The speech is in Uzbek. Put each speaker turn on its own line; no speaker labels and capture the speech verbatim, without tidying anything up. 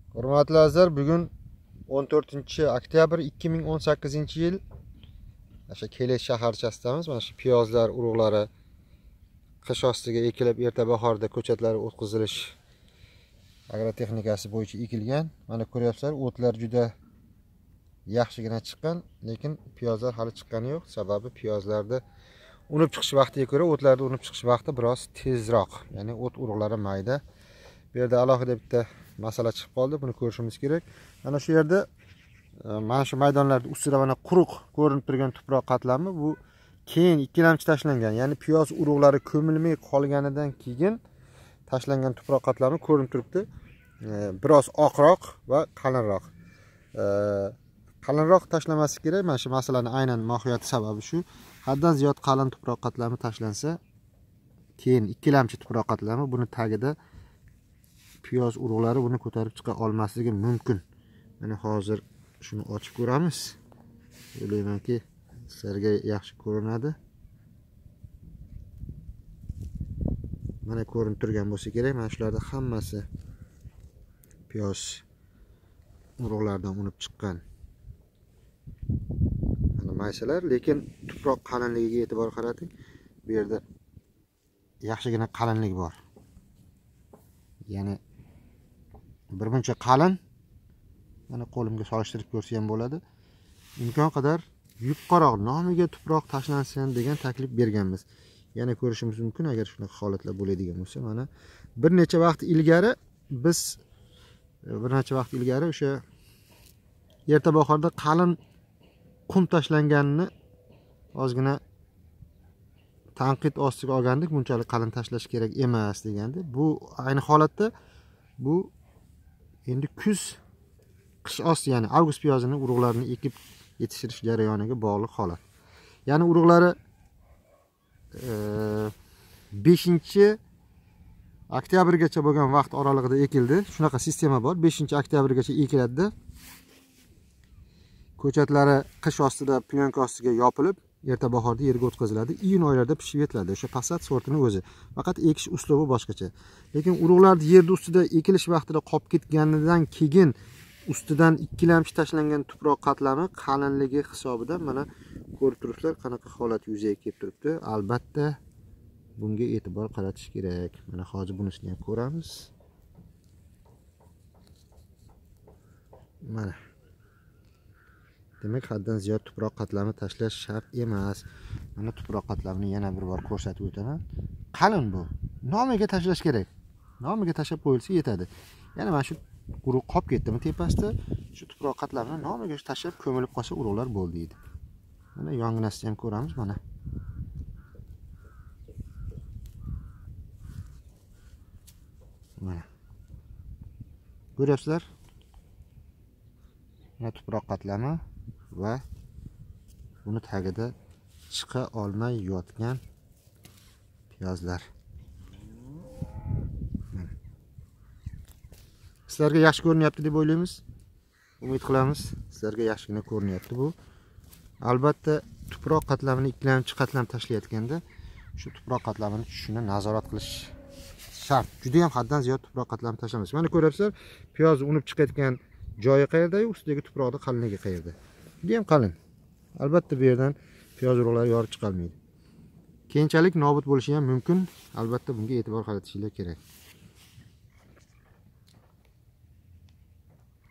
Hurmatli azizlar, bugun o'n to'rtinchi oktyabr ikki ming o'n sakkizinchi yil. O'sha Keles shaharchasidamiz. Mana shu piyozlar urug'lari qish ostiga ekilib, erta bahorda ko'chatlari o'tkazilish agrotexnikasi bo'yicha ekilgan. Mana ko'ryapsizlar, o'tlar juda yaxshigina chiqqan, lekin piyozlar hali chiqqani yo'q. Sababi piyozlarda unib chiqish vaqtiga ko'ra o'tlarda unib chiqish vaqti biroz tezroq. Ya'ni o't urug'lari mayda. Bu yerda alohida bitta masala chiqib qoldi, buni ko'rishimiz kerak. Mana shu yerda mana shu maydonlarda ustida mana quruq ko'rinib turgan tuproq qatlami, bu keyin ikkilamchi tashlangan, ya'ni piyoz urug'lari ko'milmay qolganidan keyin tashlangan tuproq qatlami ko'rinib turibdi. Biroz oqroq va qalinroq. Qalinroq tashlanmasi kerak. Mana shu masalaning aynan mohiyati sababi shu. Haddan ziyod qalin tuproq qatlami tashlansa, keyin ikkilamchi tuproq qatlami buni tagida piyoz urug'lari buni ko'tarib chiqa olmasligi mumkin. Mana hozir shuni ochib ko'ramiz. O'ylaymanki, sizlarga yaxshi ko'rinadi. Mana ko'rinib turgan bo'lsa kerak. Mana shularda hammasi piyoz urug'laridan unib chiqqan. Mana maysalar, lekin tuproq qalinligiga e'tibor qarating. Bu yerda yaxshigina qalinlik bor. Ya'ni birmuncha qalin. Mana qo'limga solishtirib ko'rsa ham bo'ladi. Imkon qadar yuqoriroq nomiga tuproq tashlansin degan taklif berganmiz. Yana ko'rishimiz mumkin agar shunaqa holatlar bo'ladigan bo'lsa. Mana bir necha vaqt ilgari biz bir necha vaqt ilgari o'sha erta bahorda qalin qum tashlanganini ozgina tanqid ostiga olgandik. Bunchalik qalin tashlash kerak emas degandi. Bu ayni holatda bu endi kuz qish osti, ya'ni avgust piyozini urug'larini ekib yetishtirish jarayoniga bog'liq holat. Ya'ni urug'lari beshinchi oktyabrgacha bo'lgan vaqt oralig'ida ekildi. Shunaqa sistema bor. beshinchi oktyabrgacha ekiladi. Ko'chatlari qish ostida plyonka ostiga yopilib, erta bahorda yerga o'tkaziladi. Iyun oylarida pishib yetiladi. O'sha Passat sortini o'zi. Faqat ekish uslubi boshqacha. Lekin urug'larni yerda ustida ekilish vaqtida qolib ketganidan keyin ustidan ikkilamchi tashlangan tuproq qatlami qalinligi hisobidan mana ko'rib turibsizlar qanaqa holat yuzaga kelib turibdi. Albatta bunga e'tibor qaratish kerak. Mana hozir bunisini ham ko'ramiz. Mana demak, haddan ziyod tuproq qatlami tashlash shart emas. Mana tuproq qatlamini yana bir bor ko'rsatib o'taman. Qalin bu. Nomiga tashlash kerak. Nomiga tashlab qo'yilsa yetadi. Yana mana shu urug' qolib ketdimi tepasida, shu tuproq qatlamini nomiga tashlab ko'milib qolsa urug'lar bo'ldi deydi. Mana yonginasini ham ko'ramiz mana. Mana. Ko'ryapsizlar? Mana tuproq qatlami va buni tagida chiqa olmay yotgan piyozlar. Sizlarga yaxshi ko'rinyapti deb o'ylaymiz. Umid qilamiz, sizlarga yaxshigina ko'rinyapti bu. Albatta, tuproq qatlamini ikkilamchi qatlam tashlayotganda shu tuproq qatlamini tushishini nazorat qilish shart. Juda ham haddan ziyod tuproq qatlamini tashlamaysiz. Mana ko'ryapsizlar, piyoz unib chiqayotgan joyi qayerda, ustidagi tuproqda qalinligi qayerda. Juda ham qalin. Albatta bu yerdan piyoz urug'lari yorib chiqolmaydi. Keyinchalik nobud bo'lishi ham mumkin. Albatta bunga e'tibor qaratishinglar kerak.